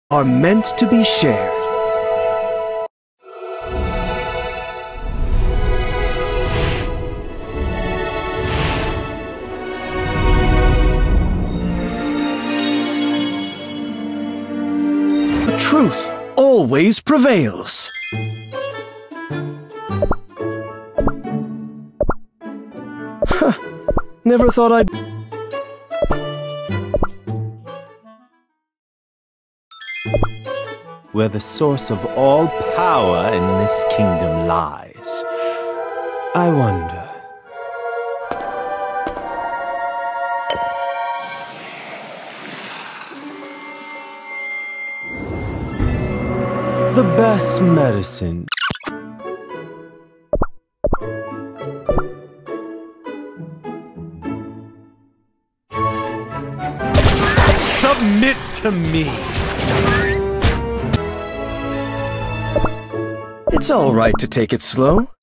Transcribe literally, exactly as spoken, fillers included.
are meant to be shared. The truth always prevails. Huh. Never thought I'd... Where the source of all power in this kingdom lies, I wonder. The best medicine. Submit to me. It's all right to take it slow.